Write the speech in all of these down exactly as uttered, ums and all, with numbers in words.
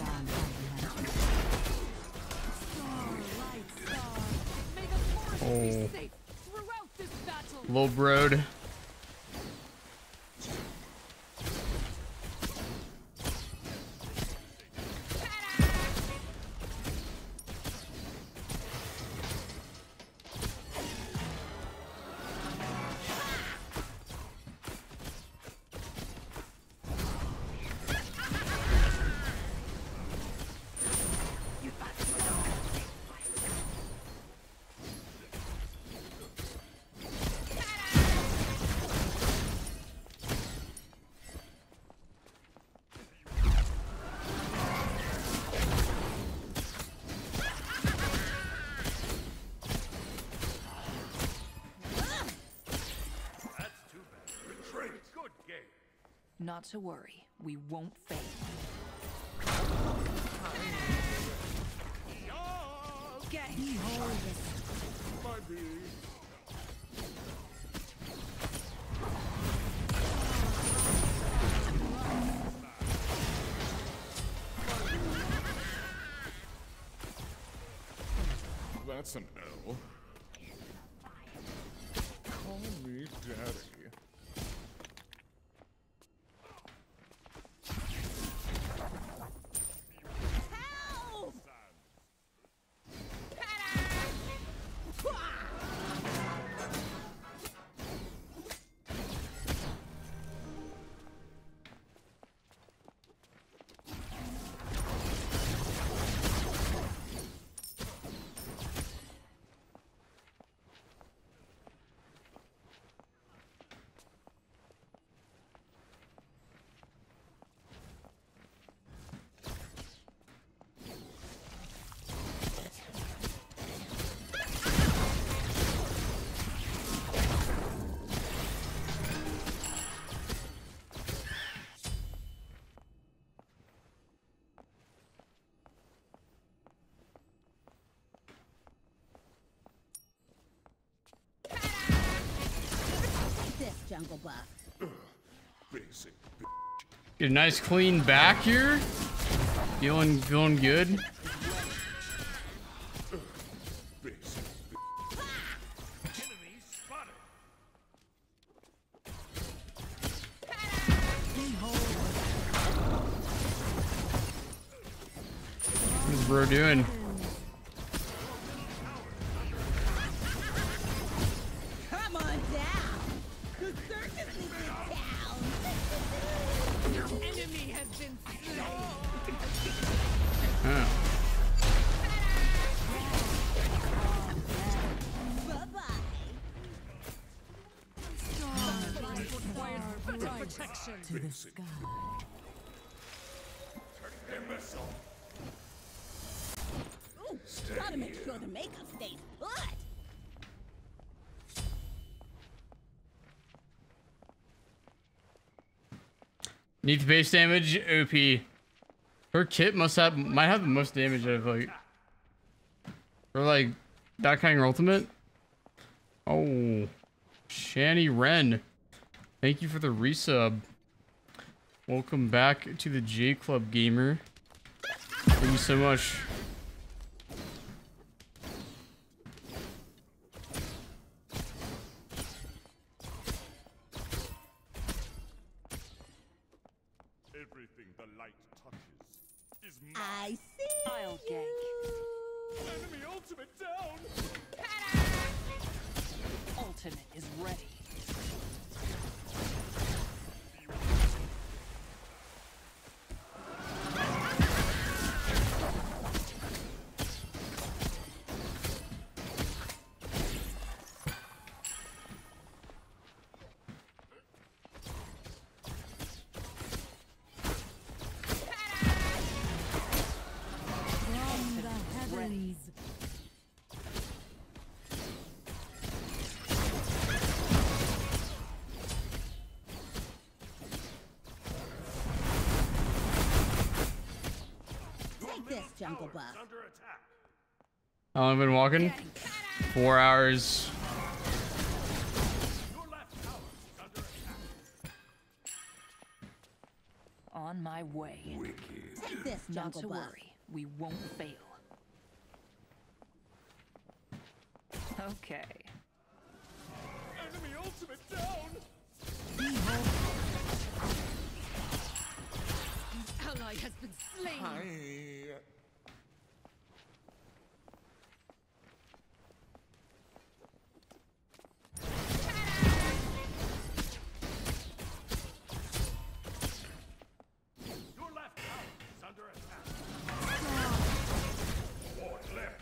Oh, low broad. Not to worry, we won't fail. Get That's an L. Call me daddy. Jungle buff. Basic. Get a nice clean back here. Feeling feeling good. Basic. Enemy spotted. What's bro doing? To the sky. Ooh, gotta make sure the makeup stays put. Needs base damage. O P. Her kit must have might have the most damage out of like or like that kind of ultimate. Oh, Shani Ren. Thank you for the resub. Welcome back to the J Club Gamer. Thank you so much. Everything the light touches is mine. I see. I'll gank. Enemy ultimate down. Ultimate is ready. Jungle buff. How long have I been walking? Four hours. On On my way. Take this, Not Jungle to Buff. worry. We won't fail. Okay. Enemy ultimate down! Ally has been slain. I... Your left tower is under attack. Ward left.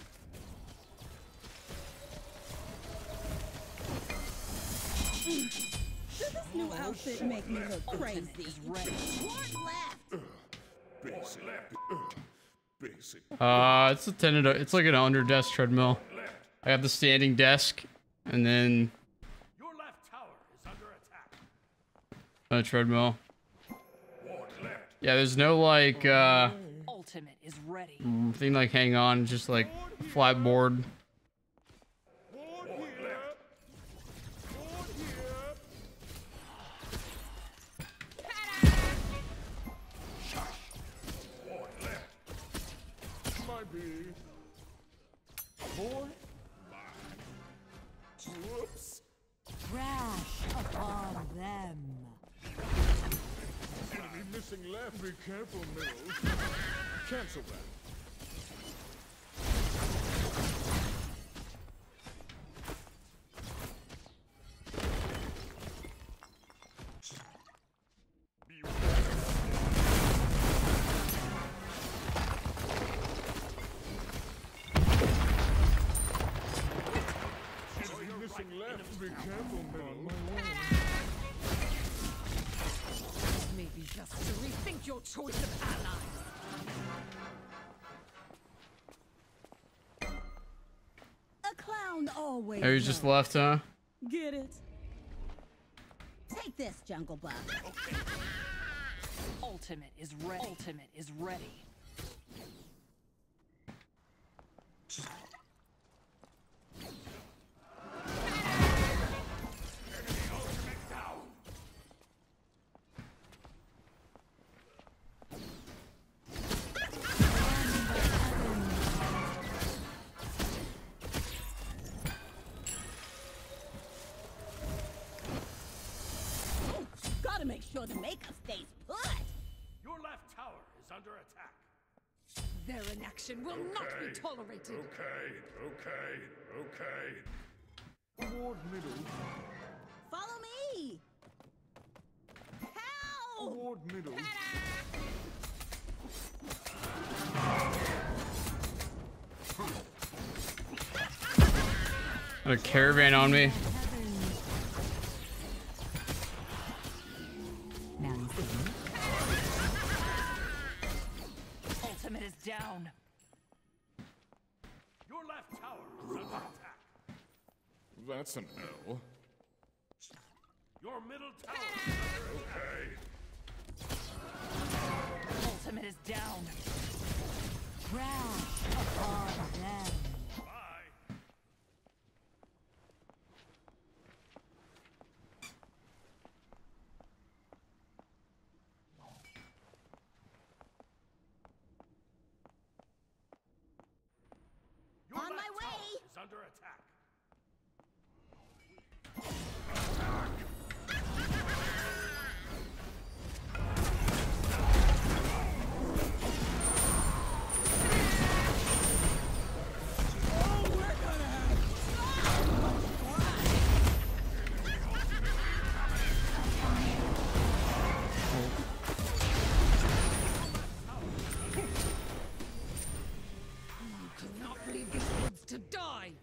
Does this new outfit make me look crazy? Is ready. Ward left. Basic. Left. Basic. Uh, it's a tended. It's like an under desk treadmill. Left. I have the standing desk, and then Your left tower is under attack. a treadmill. Ward left. Yeah, there's no like uh Ultimate is ready. thing like hang on, just like flat board. Ward here. Ward here. Ward left. Might be. Ward. Whoops. Crash upon them. Enemy missing left. Be careful, Mills. Cancel that. Be Enemy missing left. Be careful, Mills. Maybe just to rethink your choice of allies. A clown always. Oh, he's just knows. left, huh? Get it? Take this, Jungle Buff. Ultimate is ready. Ultimate is ready. Gotta make sure the makeup stays put. Your left tower is under attack. Their inaction will not be tolerated. Okay, okay, okay. Ward middle. Follow me. Help! Ward middle. Got a caravan on me. Now you see. Ultimate is down. Your left tower is under attack. That's an L. Your middle tower is under attack. Ultimate is down. Crash upon them. Bye. Your On left my tower way. is under attack. Cannot leave these kids to die.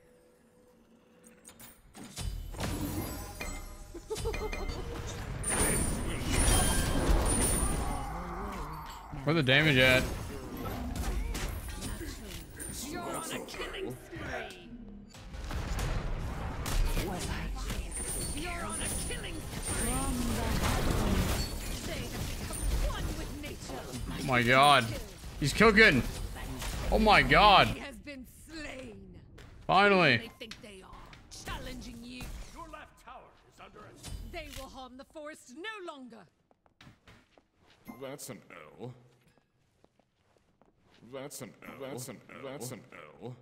Where the damage at? You're on a killing spree. You're on a killing spree. They have become one with nature. Oh my god. He's cooking. Oh my god. He has been slain. Finally. They think they are challenging you. Your left tower is under attack. They will harm the forest no longer. That's an L. That's an L. That's an L. That's an L.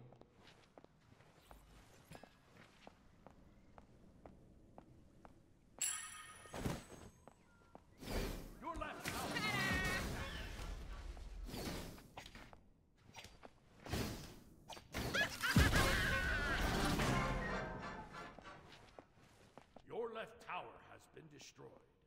Your left tower. Your left tower has been destroyed.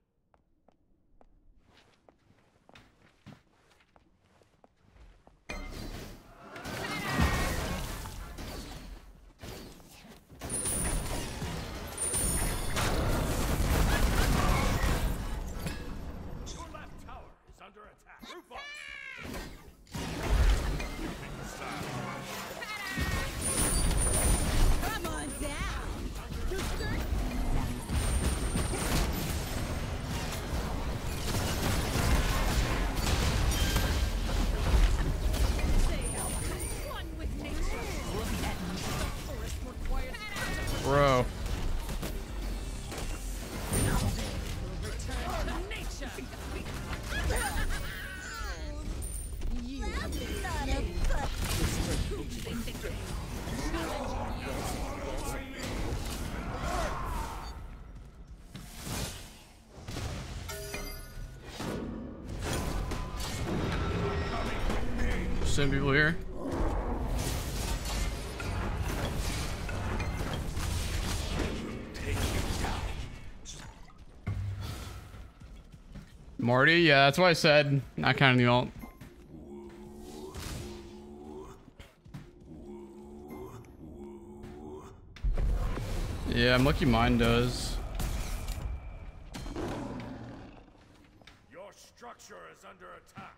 Come on down. You sure? One with nature. Look at me. The forest requires Bro. return to nature. You Some people here. Marty, yeah, that's what I said. Not counting the ult. Yeah, I'm lucky mine does. Your structure is under attack.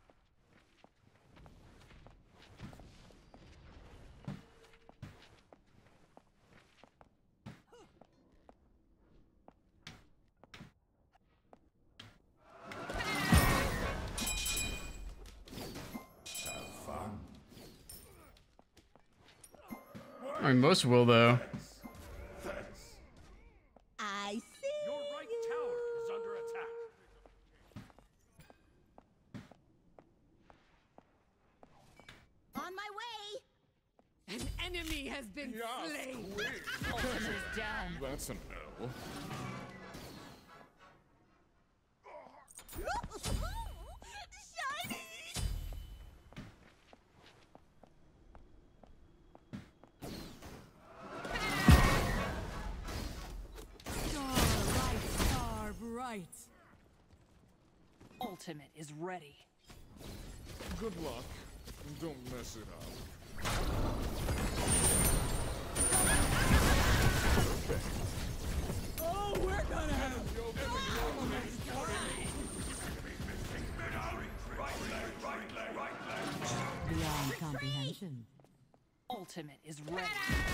I mean, most will though. I see. Your right tower is under attack. On my way. An enemy has been slain. Ultimate is down. That's an L. Shiny. Starlight, star bright. Ultimate is ready. Good luck. Don't mess it up. Oh, we're gonna have. Beyond comprehension. Ultimate is ready.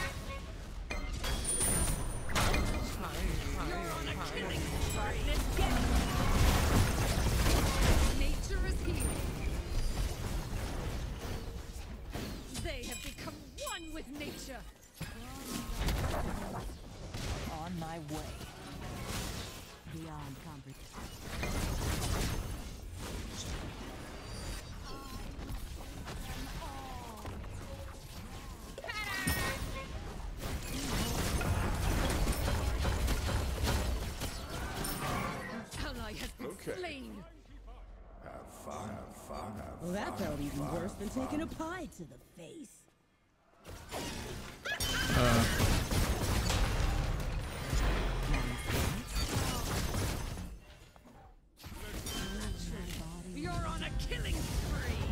Nature is healing. They have become one with nature. On my way. Beyond comprehension. Ally has been Okay. slain. Have fun, have fun, have Well, that felt even worse than taking a pie to the face. Uh, You're on a killing spree.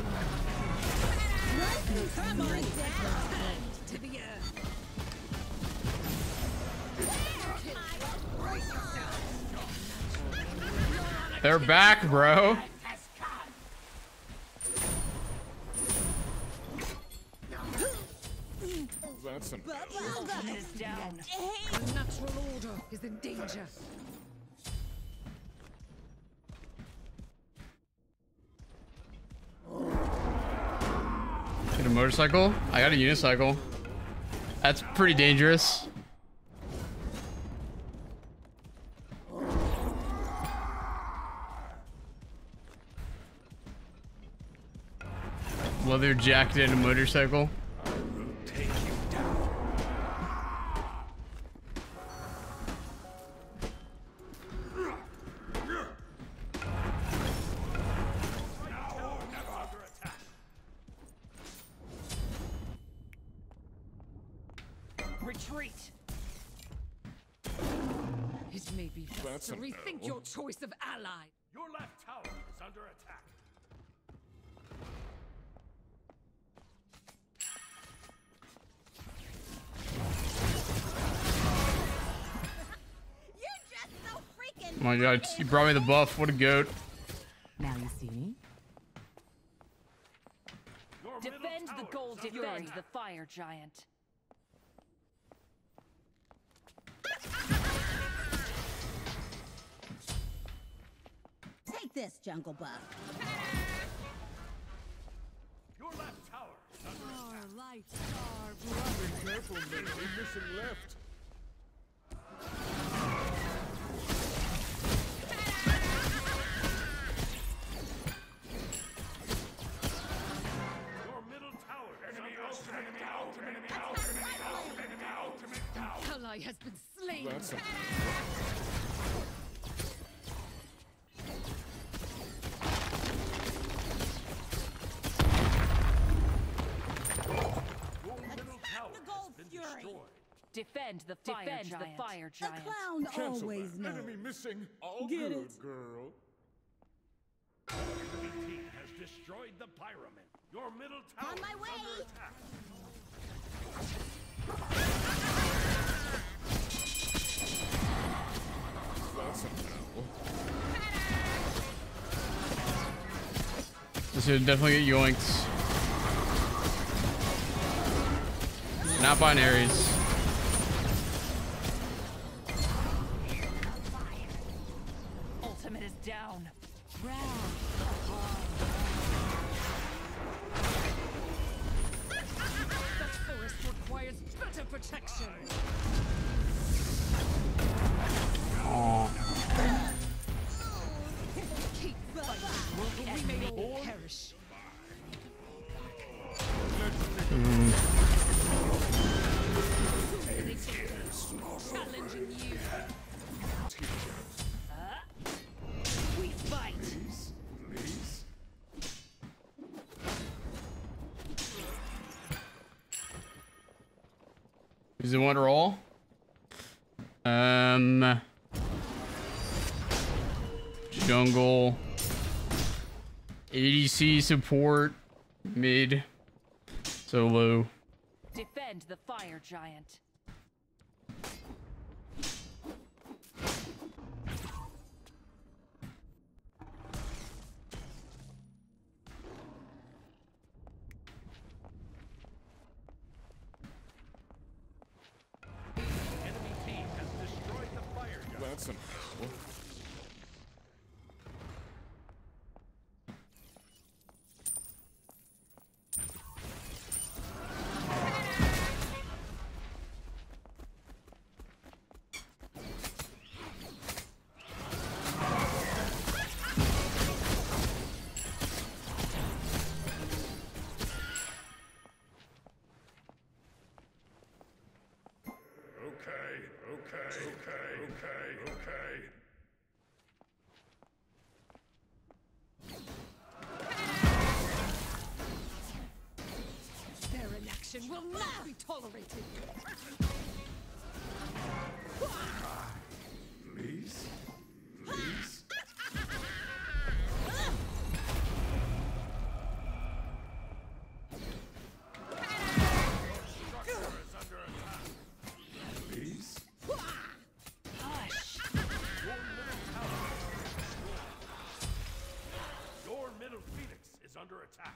Come on down. To the earth. they're back, bro. That's an Ultimate is down. The natural order is in danger. Get a motorcycle? I got a unicycle. That's pretty dangerous. leather jacket and a motorcycle. Take you down. Now or never. Under attack. Retreat. It may be best That's to a no. rethink your choice of ally. Your left tower is under attack. You're just so freaking. Oh my god, he brought me the buff. What a goat. Now you see me. Your middle Defend the tower gold. is under Defend attack. the fire giant. Take this, Jungle Buff. Your left tower is under Star, attack. light, star, brother. Careful, man. We're missing left. Your middle tower is under attack. Ally has been slain. That's a Your middle tower the has Gold been Fury. destroyed. Defend the fire Defend giant. the fire The giant. clown always knows. Enemy missing. All Get good, it? girl. Enemy team has destroyed the pyramid. Your middle tower On my is way. under attack. That's a no. This would definitely get yoinked. Not binaries. Ultimate is down. Round. The forest requires better protection. Keep fighting, and we may all perish. Challenging you. We fight. Please? Is it one roll? Um, jungle, A D C support, mid, solo. Defend the fire giant. Enemy team has destroyed the fire giant. That's a no. Okay, okay, okay, okay, okay. Their inaction will not be tolerated. Please? Please? Structure is under attack. Please? Hush. Your middle phoenix is under attack.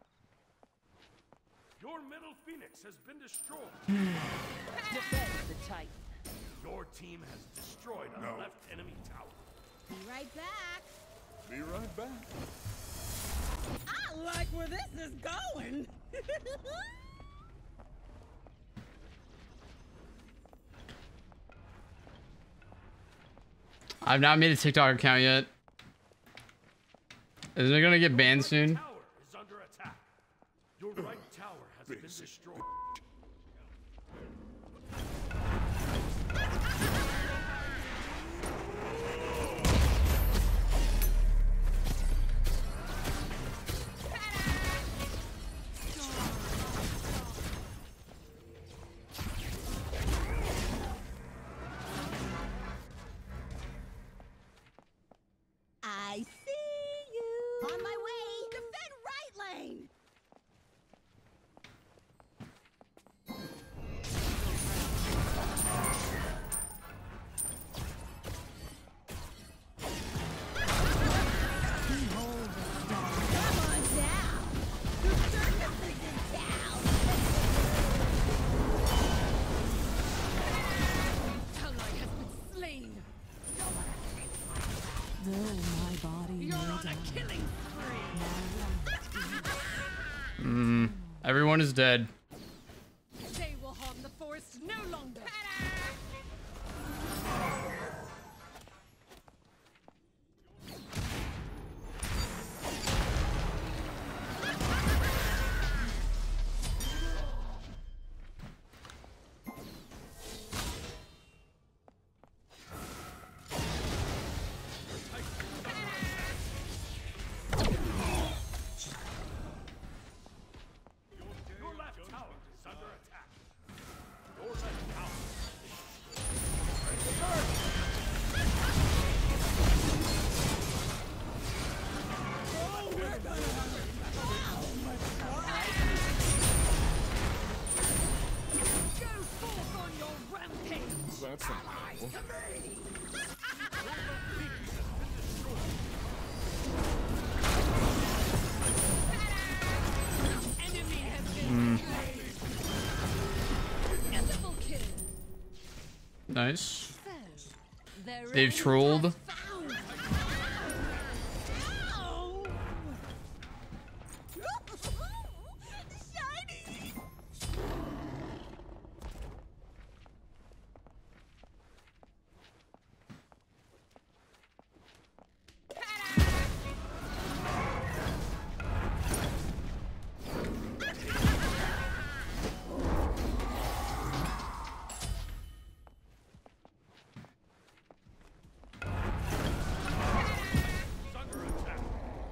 Your middle phoenix has been destroyed. Defend the titan. Your team has destroyed a left enemy tower. Be right back. Be right back. I like where this is going. I've not made a TikTok account yet. Is it gonna get banned soon? Tower is under attack. Your right tower has been destroyed. I see you. On my way. Defend right lane. Come on down. The circus is in town. Ally has been slain. Though my body You're may on die, a killing spree. Mm. Everyone is dead. They will harm the forest no longer. Your left tower is under attack. Your left tower. Go forth on your rampage. That's not cool. Enemy has been slain. Double kill. Nice. So, their They've end trolled. has found. Ow! Shiny! Is under attack.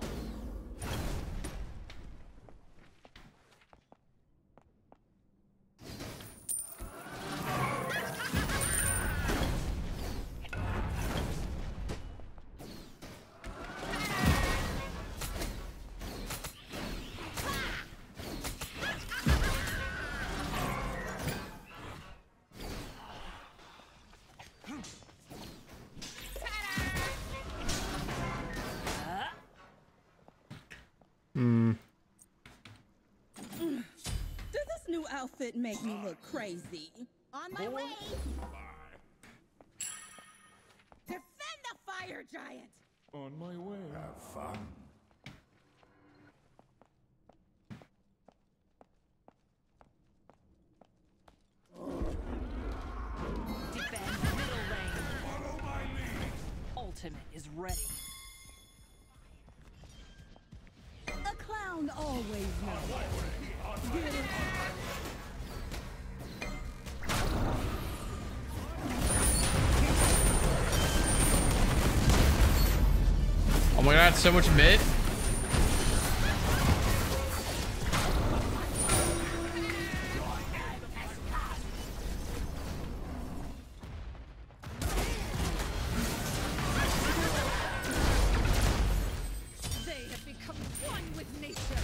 Hmm. Does this new outfit make me look crazy? On my way. Defend the fire giant. On my way. Have fun. defend the middle lane. Follow my lead. Ultimate is ready. A clown always knows. Get it? Oh my god, so much mid. They have become one with nature.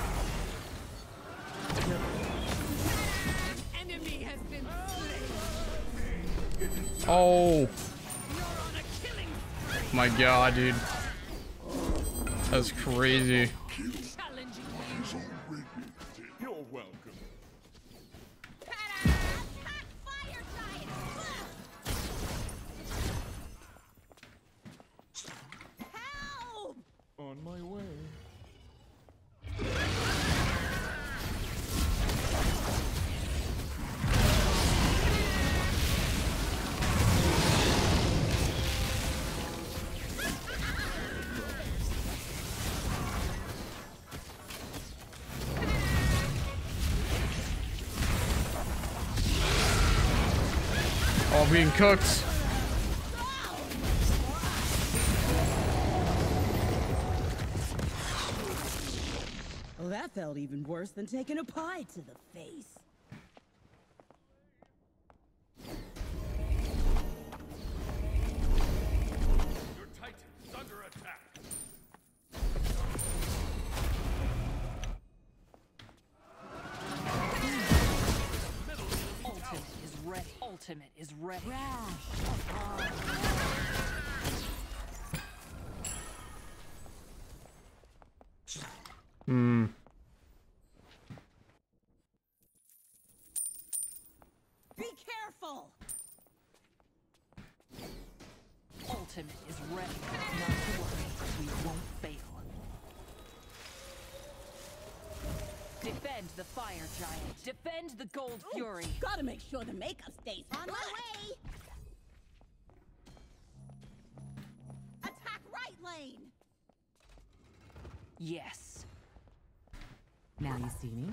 An enemy has been slain. Oh You're on a killing spree. my god, dude. That's crazy. Challenging you. You're welcome. Attack fire giant. Help! On my way. I'm being cooked. Well, that felt even worse than taking a pie to the face. Your Titan is under attack. Ultimate is ready. Ultimate is ready. Hmm. Be careful! Ultimate is ready. Not to worry. We won't fail. Defend the fire giant. Defend the gold fury. Gotta make sure the makeup stays on my way! Attack right lane! Yes. Now you see me?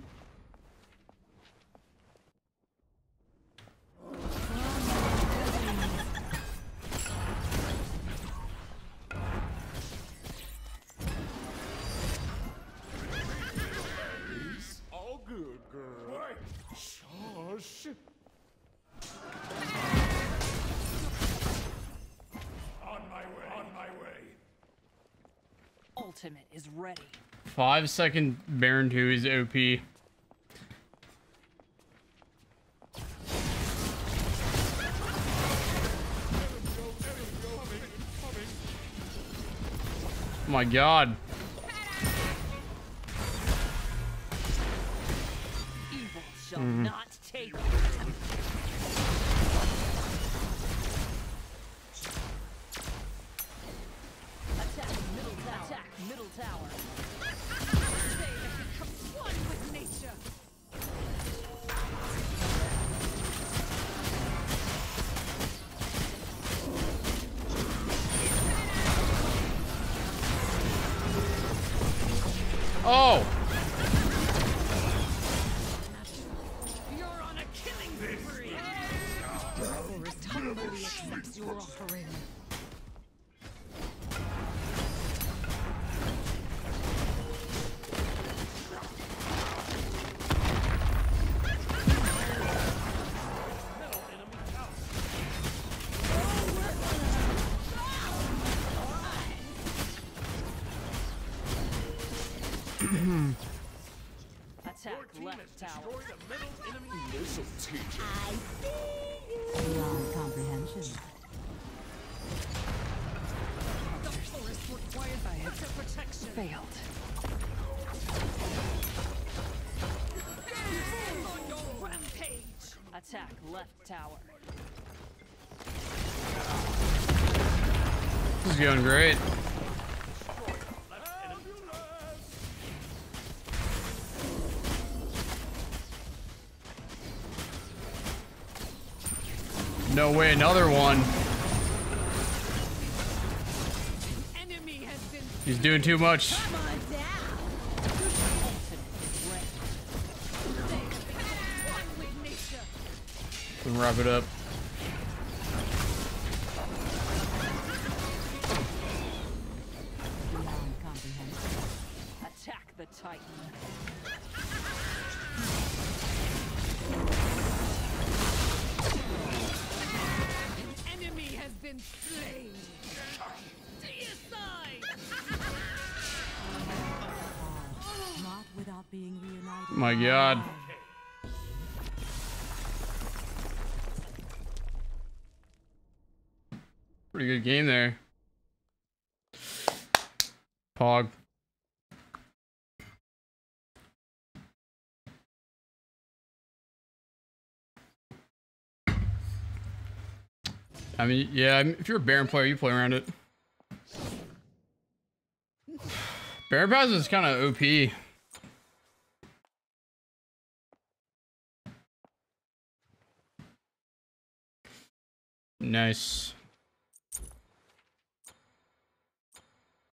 It's all good, girl. Shush. On my way. On my way. Ultimate is ready. Five second Baron two is O P. Oh my god. Evil shall not take you. Attack middle tower. Attack middle tower. They have become one with nature. Oh! You're on a killing spree. The forest humbly accepts your offering. Attack left tower. Destroy the middle enemy. This'll teach you. I see you! Beyond comprehension. The forest requires better protection. Failed. On your rampage. Attack left tower. This is going great. No way, another one. Enemy has been He's doing too much. Come on down! Ultimate is ready. they have become one with nature. We can wrap it up. Beyond comprehension. Attack the Titan. An enemy has been slain. To your side. Not without being reunited. My god. Pretty good game there. Pog. I mean, yeah, if you're a Baron player, you play around it. Baron Pass is kind of O P. Nice.